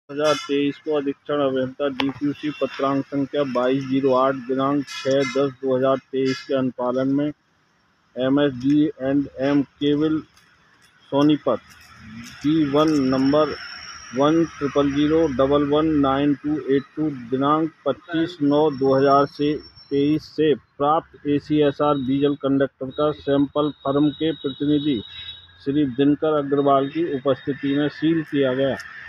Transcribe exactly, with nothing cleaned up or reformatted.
दो हज़ार तेईस को अधीक्षण अभियंता डीक्यूसी पत्रांक संख्या बाईस जीरो आठ दिनांक छह दस दो हज़ार तेईस के अनुपालन में MSD and M cable Sonipat D one number one triple zero double one nine two eight two दिनांक पच्चीस नौ दो हज़ार से तेईस से प्राप्त एसीएसआर डीजल कंडक्टर का सैंपल फर्म के प्रतिनिधि श्री दिनकर अग्रवाल की उपस्थिति में सील किया गया।